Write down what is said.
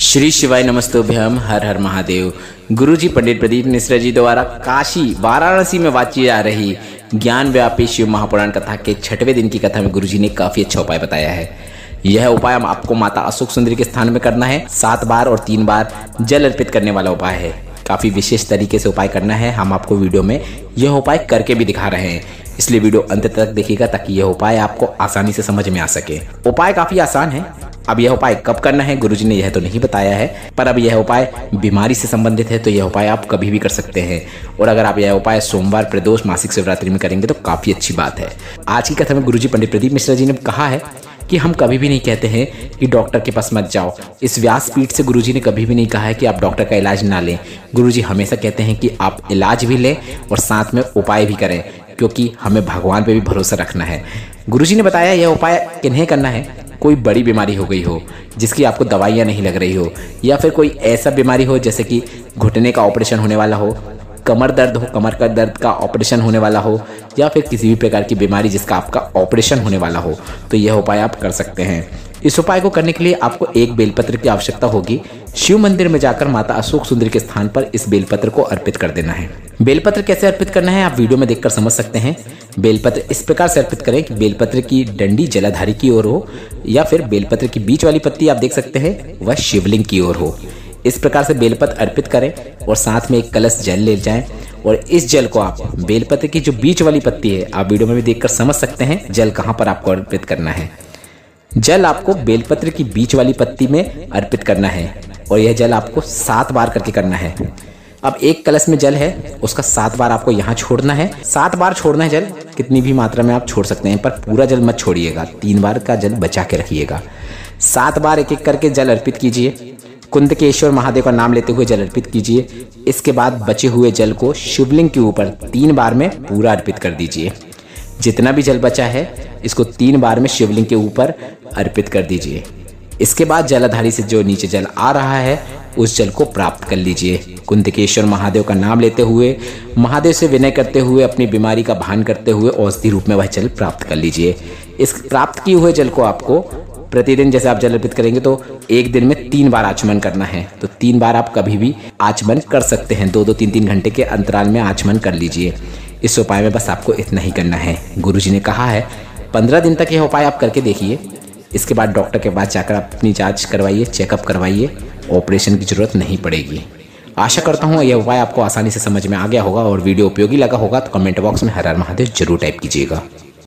श्री शिवाय नमस्तोभ्यम। हर हर महादेव। गुरुजी पंडित प्रदीप मिश्रा जी द्वारा काशी वाराणसी में वाची जा रही ज्ञान व्यापी शिव महापुराण कथा के 6वें दिन की कथा में गुरुजी ने काफी अच्छा उपाय बताया है। यह उपाय आपको माता अशोक सुंदरी के स्थान में करना है। 7 बार और 3 बार जल अर्पित करने वाला उपाय है। काफी विशेष तरीके से उपाय करना है। हम आपको वीडियो में यह उपाय करके भी दिखा रहे हैं, इसलिए वीडियो अंत तक देखिएगा ताकि यह उपाय आपको आसानी से समझ में आ सके। उपाय काफी आसान है। अब यह उपाय कब करना है गुरुजी ने यह तो नहीं बताया है, पर अब यह उपाय बीमारी से संबंधित है तो यह उपाय आप कभी भी कर सकते हैं। और अगर आप यह उपाय सोमवार, प्रदोष, मासिक शिवरात्रि में करेंगे तो काफी अच्छी बात है। आज की कथा में गुरुजी पंडित प्रदीप मिश्रा जी ने कहा है कि हम कभी भी नहीं कहते हैं कि डॉक्टर के पास मत जाओ। इस व्यासपीठ से गुरुजी ने कभी भी नहीं कहा है कि आप डॉक्टर का इलाज ना लें। गुरुजी हमेशा कहते हैं कि आप इलाज भी लें और साथ में उपाय भी करें, क्योंकि हमें भगवान पे भी भरोसा रखना है। गुरुजी ने बताया यह उपाय किन्हें करना है। कोई बड़ी बीमारी हो गई हो जिसकी आपको दवाइयाँ नहीं लग रही हो, या फिर कोई ऐसा बीमारी हो जैसे कि घुटने का ऑपरेशन होने वाला हो, कमर दर्द हो, कमर का दर्द का ऑपरेशन होने वाला हो, या फिर किसी भी प्रकार की बीमारी जिसका आपका ऑपरेशन होने वाला हो, तो यह उपाय आप कर सकते हैं। इस उपाय को करने के लिए आपको एक बेलपत्र की आवश्यकता होगी। शिव मंदिर में जाकर माता अशोक सुंदरी के स्थान पर इस बेलपत्र को अर्पित कर देना है। बेलपत्र कैसे अर्पित करना है आप वीडियो में देखकर समझ सकते हैं। बेलपत्र इस प्रकार से अर्पित करें कि बेलपत्र की डंडी जलाधारी की ओर हो, या फिर बेलपत्र की बीच वाली पत्ती आप देख सकते हैं वह शिवलिंग की ओर हो। इस प्रकार से बेलपत्र अर्पित करें और साथ में एक कलश जल ले जाएं, और इस जल को आप बेलपत्र की जो बीच वाली पत्ती है आप वीडियो में भी देखकर समझ सकते हैं जल कहाँ पर आपको अर्पित करना है। जल आपको बेलपत्र की बीच वाली पत्ती में अर्पित करना है और यह जल आपको 7 बार करके करना है। अब एक कलश में जल है उसका 7 बार आपको यहाँ छोड़ना है। 7 बार छोड़ना है जल, कितनी भी मात्रा में आप छोड़ सकते हैं, पर पूरा जल मत छोड़िएगा। 3 बार का जल बचा के रखिएगा। 7 बार एक एक करके जल अर्पित कीजिए। कुंदकेश्वर महादेव का नाम लेते हुए जल अर्पित कीजिए। इसके बाद बचे हुए जल को शिवलिंग के ऊपर 3 बार में पूरा अर्पित कर दीजिए। जितना भी जल बचा है इसको 3 बार में शिवलिंग के ऊपर अर्पित कर दीजिए। इसके बाद जलाधारी से जो नीचे जल आ रहा है उस जल को प्राप्त कर लीजिए। कुंदकेश्वर महादेव का नाम लेते हुए, महादेव से विनय करते हुए, अपनी बीमारी का भान करते हुए औषधि रूप में वह जल प्राप्त कर लीजिए। इस प्राप्त किए हुए जल को आपको प्रतिदिन जैसे आप जल अर्पित करेंगे तो एक दिन में 3 बार आचमन करना है। तो 3 बार आप कभी भी आचमन कर सकते हैं। 2-2, 3-3 घंटे के अंतराल में आचमन कर लीजिए। इस उपाय में बस आपको इतना ही करना है। गुरुजी ने कहा है 15 दिन तक यह उपाय आप करके देखिए। इसके बाद डॉक्टर के पास जाकर अपनी जांच करवाइए, चेकअप करवाइए। ऑपरेशन की जरूरत नहीं पड़ेगी। आशा करता हूँ यह उपाय आपको आसानी से समझ में आ गया होगा और वीडियो उपयोगी लगा होगा तो कमेंट बॉक्स में हर हर महादेव जरूर टाइप कीजिएगा।